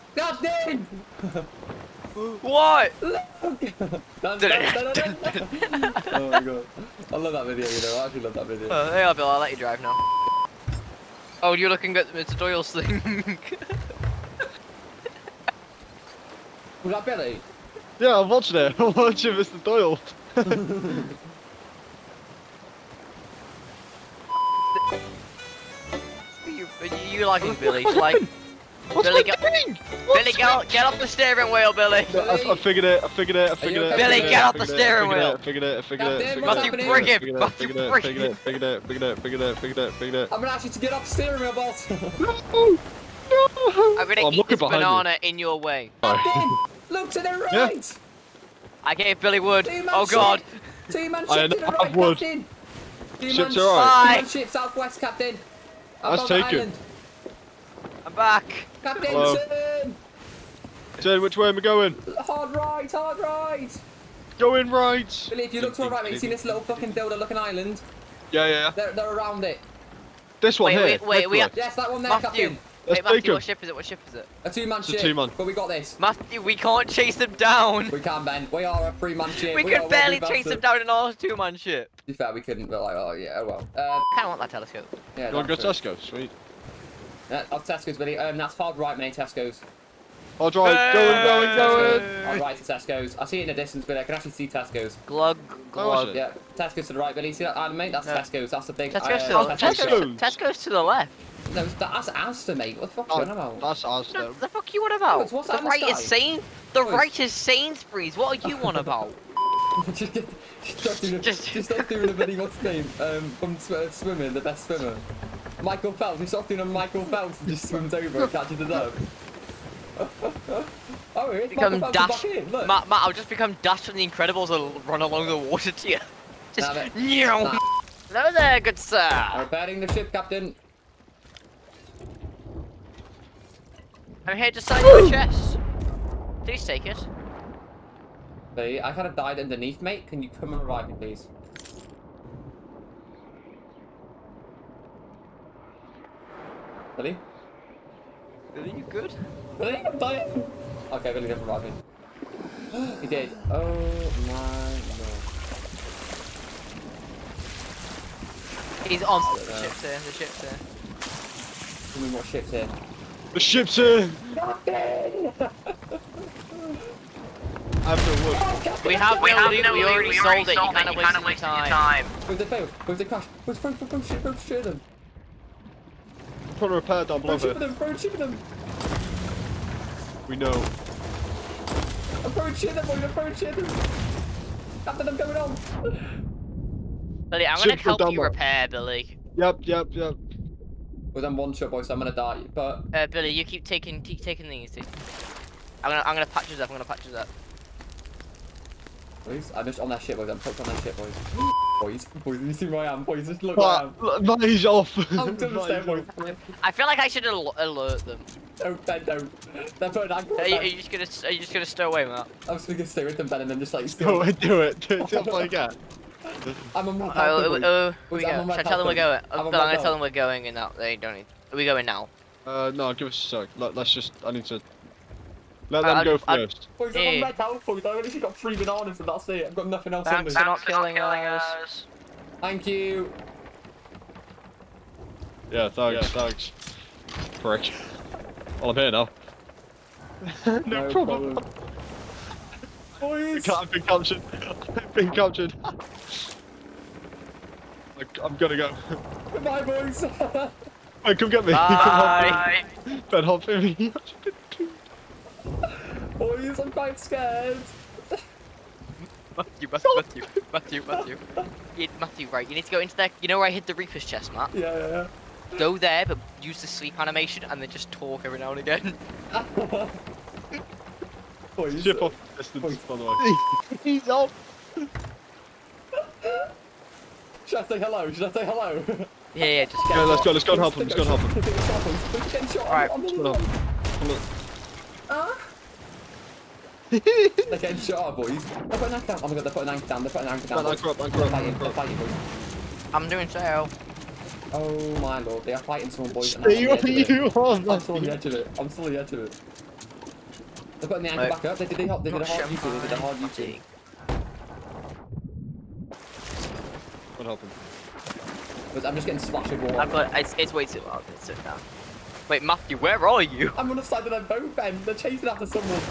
Captain! What? Oh my god. I love that video, you know. I actually love that video. Yeah, Bill, I'll let you drive now. Oh, you're looking at Mr. Doyle's thing. Was that Billy? Yeah, I'm watching it. I'm watching Mr. Doyle. you liking Billy? Like, What's Billy, my thing? Billy, get off the steering wheel, Billy. I figured it. Billy, get off the steering wheel. I figued it. Matthew, bring him. Matthew, bring him. Figured it. I'm gonna ask you to get off the steering wheel, boss. No. I'm gonna eat this banana in your way. Look to the right. I gave Billy wood. Oh god. Two-man ship to the right, wood. Captain. Ship's alright. Two-man ship southwest, Captain. That's taken. I'm back. Captain, Hello. turn. Jane, which way am I going? Hard right, hard right. Going right. Billy, if you look to the right, mate, you see this little fucking dildo-looking island? Yeah. They're around it. This one here. Wait, we have... Yes, that one there, Matthew. Captain. Wait, Matthew, what ship is it? What ship is it? A two-man ship. two-man. But we got this. Matthew, we can't chase them down. We can, Ben. We are a three-man ship. We could barely chase them down in our two-man ship. To be fair, we couldn't, but like, oh yeah, oh well. I kind of want that telescope. Yeah, You want to go Tesco? Sweet. Yeah, I'll Tesco's, Billy. That's hard right, mate, Tesco's. I'll drive. Going. Hard right to Tesco's. I see it in the distance, Billy. I can actually see Tesco's. Glug, glug. Yeah, Tesco's to the right, Billy. See that island, mate? That's Tesco's. That's the big... Tesco's to the left. No, that's Asda, mate. What the fuck are you on about? That's Asda. No, the fuck you on about? What's The that in the right is sky? The right is Sainsbury's. What are you on about? Just stop doing a bloody, what's his name? From swimming, the best swimmer. Michael Phelps. He stopped doing a Michael Phelps and just swims over and catches the dove. Oh, it's Become Michael Dash. Phelps is back in, look. Matt, I'll just become Dash from The Incredibles and run along the water to you. Just. Nah. Hello there, good sir. I'm repairing the ship, Captain. I'm here to sign your chest. Please take it. Billy, I kind of died underneath, mate. Can you come and revive me, please? Billy? Billy, you good? Billy, I'm dying. Okay, Billy didn't revive me. He did. Oh my god. He's on. The ship's here. The ship's here. Tell me what ship's here. The ship's here. Captain! I have no wood. We already sold it. You kind of wasted your time. Where's the fail? Where's the crash? Where's the ship? Where's the them? Trying to repair down below here. Throw ship them. We know. I'm throwing shit at them, Captain, I'm going on. Billy, I'm gonna help you repair, Billy. Yep. Well, I'm one shot, boy, so I'm gonna die. But Billy, you keep taking these. I'm gonna patch us up. boys, I'm just on that ship, boys. I'm hooked on that ship, boys. Boys, you see where I am, boys. Just look where I am. Money's off. I'm to the step, boys. I feel like I should alert them. Don't, Ben, don't. They're putting anchor. Are you just gonna stow away with that? I'm just gonna stay with them, Ben, and then just like Do it. Do it like that. I'm on my Should I tell them we're going? I'm gonna tell them we're going, and now they don't need. Are we going now? No, give us a sec. Let's just. I need to. Let them go first. Boys, I'm on red health, boys. I've only got 3 bananas and that's it. I've got nothing else Thanks on me. for not killing us. Thank you. Yeah, thanks. Prick. Well, I'm here now. No problem. Boys! I've been captured. I'm gonna go. Goodbye, boys! Hey, come get me. Bye. Ben, hop in me. Boys, I'm quite scared. Matthew, right, you need to go into there. You know where I hid the Reaper's chest, Matt? Yeah. Go there, but use the sleep animation and then just talk every now and again. Boys. Ship off distance, by the way. He's off. Should I say hello? Yeah, just go. Let's go and help him. Alright. They're getting shot, boys. They're putting an anchor down. Oh my god, they're putting an anchor down. Anchor up. They're fighting, boys. I'm doing so. Oh my lord, they are fighting someone, boys. Stay where you are, I'm still on the edge of it. They're putting the anchor back up. They did a hard U2. They did a hard U2. What happened? I'm just getting splashed with water. I've got. It's way too hard. Let's sit down. Wait, Matthew, where are you? I'm on the side of their boat, Ben. They're chasing after someone.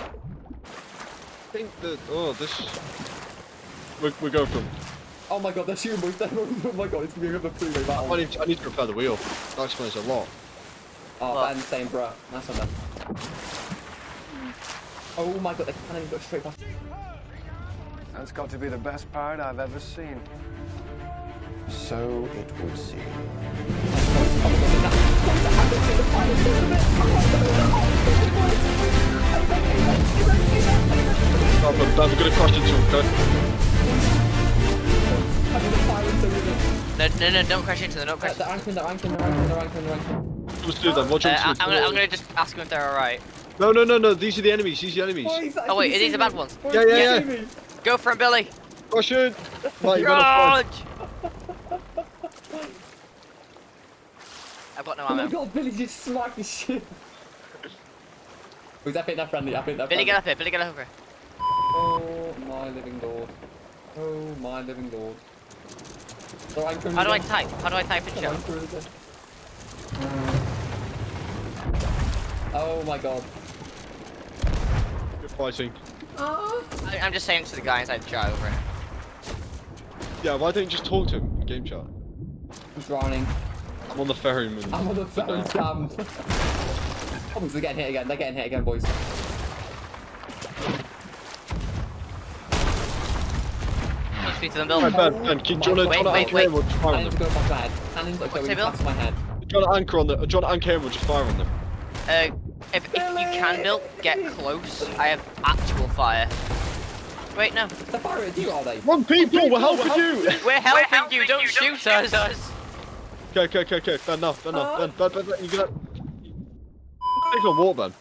I think that. Oh, this. We're going from. Oh my god, they're shooting both them. Oh my god, it's gonna be another three-way battle. I need to repair the wheel. That explains a lot. Oh, What? Ben's saying, bruh. Nice one, Ben. Oh my god, they can't even go straight past. That's got to be the best part I've ever seen. So it would seem. I'm gonna crash into him, okay? No, don't crash into them. Don't crash. They're anchoring. Let's do them. What do you want to do? I'm gonna just ask them if they're alright. No. These are the enemies. Oh wait, are these the bad ones? Yeah. Go for him, Billy. Rush in. Right, Charge! I've got no Oh my ammo. god, Billy just smacked the shit. I think they're friendly. Billy, get up here. Billy, get over here. Oh my living lord. Oh my living lord. How do I type? How do I type in chat? Oh my god. Good fighting. I'm just saying to the guys I'd chat over it. Yeah, why don't you just talk to him in game chat? I'm drowning. I'm on the ferryman. I'm on the ferry cam. Oh, they're getting hit again. They're getting hit again, boys. Speak to them, Bill. Ben, do you want to anchor him or just fire on Cannons them? are going past my head. Cannons are going past my head. Do you want to anchor on them? Do you want to anchor him or just fire on them? If you can, Bill, get close. I have actual fire. Wait, no. They're firing at you, are they? Run, people! We're helping you! We're helping you. Don't shoot us. Okay. Ben, no. Ben, you gonna... Take on water, Ben.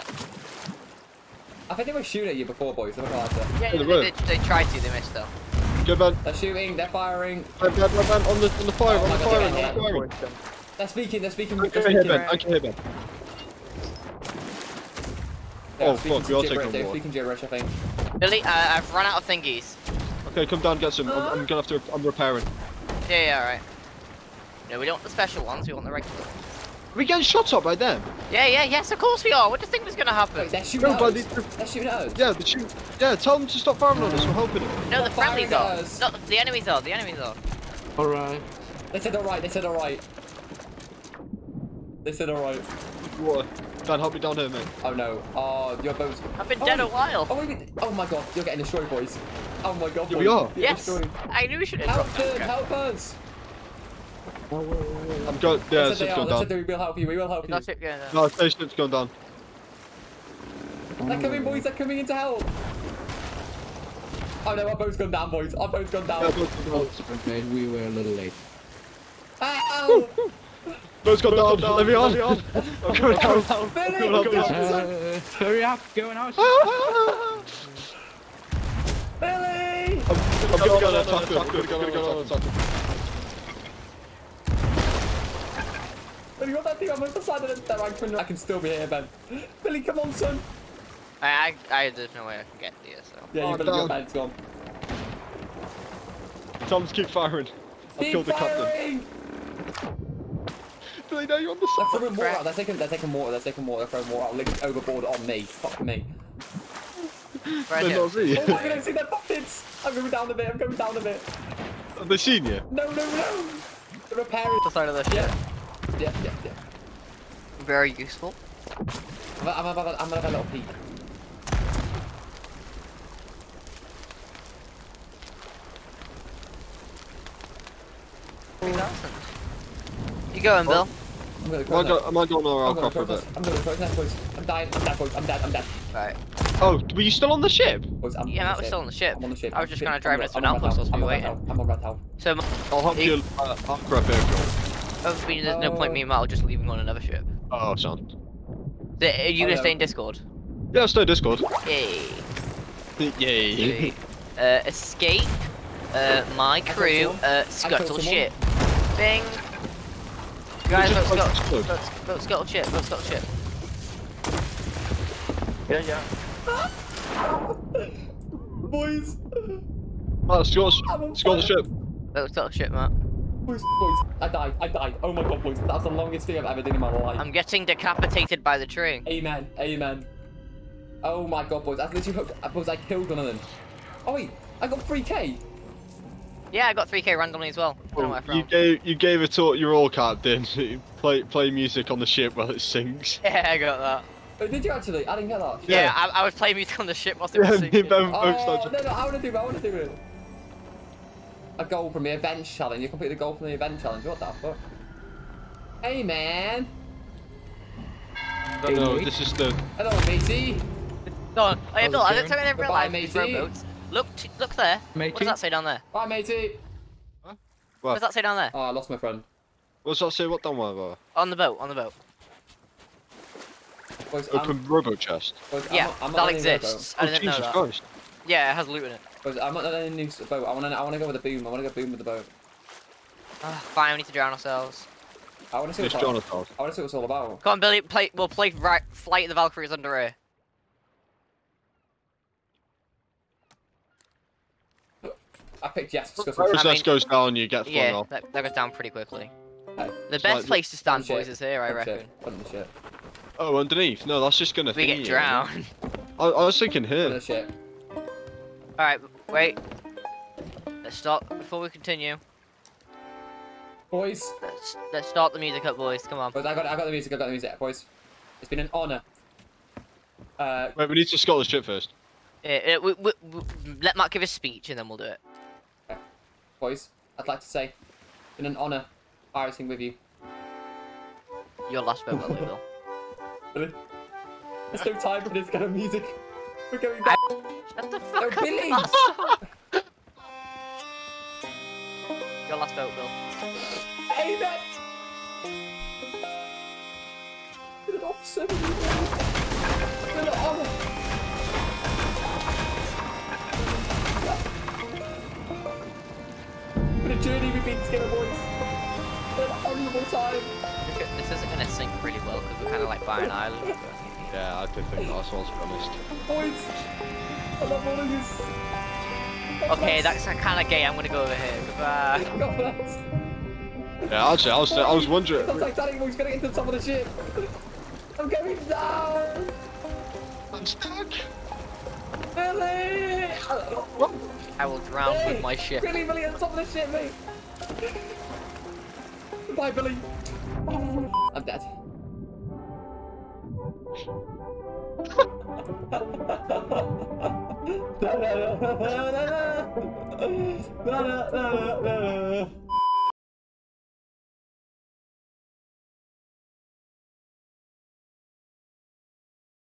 I think they were shooting at you before, boys. They're not gonna answer. Yeah, they tried to. They missed though. Go, Ben. They're shooting. They're firing. Ben, on the fire, Oh on my the God, fire, they're on the getting fire. They're speaking. Anchor here, Ben. Anchor here, Ben. Oh, fuck, we are taking on They're water. speaking gibberish, I think. Billy, I've run out of thingies. Okay, come down, get some. I'm gonna have to. I'm repairing. Yeah, alright. No, we don't want the special ones. We want the regular ones. Are we getting shot at by them? Yes, of course we are. What do you think was gonna happen? Wait, they're shooting at us. They're shooting at us. Yeah, the shoot. Yeah, tell them to stop firing on us. We're helping them. No, the They're firing friendlies are. at us. No, the enemies are. The enemies are. Alright. They said alright. They said alright. They said alright. Water. Dan, help me down here, mate. Oh no. Oh, your boat's... I've been dead a while. Oh, wait. Oh my god. You're getting destroyed, boys. Oh my god, Yeah, boys. we are. You're Yes. destroyed. I knew we should have Help dropped them. that. Help us. I'm going. Yeah, it's They just are. gone They said down. we will help you. We will help you. Got it going No, station's gone down. They're coming, boys. They're coming in to help. Oh no, our boat's gone down, boys. Our boat's gone down. Yeah, boat's gone down. We were a little late. Ow! Boat's gone down. Let me on. I'm coming down. Billy! Come on, Hurry up, go in house. Billy! I'm gonna go and attack him. I'm gonna go and attack him. Billy, what that thing on the side of the rank? I can still be here, Ben. Billy, come on, son. There's no way I can get here, so. Yeah, you better go, Ben's gone. Tell them to keep firing. I've killed the captain. Billy, now you're on the They're side. throwing water out. They're taking water. They're throwing water out. Linked overboard on me. Fuck me. Right They're here. not seeing Oh my god, you. I see their puppets. I'm going down a bit. I'm going down a bit. Have they seen you? No. They're repairing. The side of the ship. Yeah. Very useful. I'm gonna have a little peek. You going, Bill? I'm gonna Am I going or I'm I'll gonna craft for a cross bit? I'm gonna cross that, boys. I'm dying. I'm dead, boys. I'm dead. Right. Oh, were you still on the ship? Boys, I'm Yeah, on Matt the was still on the ship. I'm on the ship. I was just kind of I'm driving on us to an Red outpost House. whilst we were I'm waiting. on Red House. So, I'll help you aircraft airfield. there's no point me and Matt were just leaving on another ship. Oh, sound. Are you gonna no. stay in Discord? Yeah, I'll stay Discord. Yay. Yay. Escape. My crew. Scuttle ship. Bing. Guys, Just vote explode. scuttle ship. Vote scuttle ship. Yeah. Boys! Oh, score the ship. Little shit, Matt. Boys, I died. Oh my god, boys, that's the longest thing I've ever done in my life. I'm getting decapitated by the tree. Amen. Oh my god, boys, I literally boys, I killed one of them. Oh wait, I got 3k. Yeah, I got 3k randomly as well. I don't know where from. You gave a talk. Your all cap, didn't you? Play music on the ship while it sinks. Yeah, I got that. Oh, did you actually? I didn't get that. Yeah, I was playing music on the ship whilst it was Me sinking. and Ben both Oh, started. no, I want to do it. A goal from the event challenge. You completed a goal from the event challenge. What the fuck? Hey, man. No, this is the. Hello, matey. No, oh yeah, Bill, I don't think I never Goodbye, realised these matey. rowboats. Look there. Matey. What does that say down there? Bye, matey. What does that say down there? Oh, I lost my friend. What's that say? What done with? On the boat. Boys, Open rowboat chest. boys, Yeah, I'm not that on any exists. Oh I didn't know Jesus that. Christ! Yeah, it has loot in it. Boys, I'm not on any new boat. I want to go with a boom. I want to go boom with the boat. Fine, we need to drown ourselves. I want to see It's what Jonathan. I want to see what it's all about. Come on, Billy, we'll play Flight of the Valkyries under here. I picked yes. Discuss Whereas I this mean- goes down, you get flung Yeah, off. that goes down pretty quickly. Hey, The It's best like- place to stand, shit. boys, is here, I reckon. Put the shit. Oh, underneath? No, that's just gonna. We get thingy, drowned. I was thinking Put here. the shit. Alright, wait. Let's stop before we continue. Boys. Let's start the music up, boys. Come on. Boys, I got the music, boys. It's been an honour. Wait, we need to scot the ship first. Let Matt give his speech and then we'll do it. Boys, I'd like to say, it's been an honour pirating with you. Your last vote, will Bill. Billy, there's no time for this kind of music. We're going down. Shut the No, fuck up. Billy! Your last vote, Bill. Hey, man! It's been an awesome. It's been an honour. What a journey we've been together, boys. It's been an honourable time. This isn't gonna sink really well because we're kind of like by an island. But... Yeah, I did think that's what I was honest. Boys, I love all of this. Okay, that's kind of gay. I'm gonna go over here. Goodbye. God bless. Yeah, actually, I was wondering. I'm Titanic, boys, gonna get to the top of the ship. I'm going down. I'm stuck. Billy! I will drown with my ship. Billy, at the top of the ship, mate. Goodbye, Billy. I'm dead. Na, na, na, na, na, na, na, na, na, na.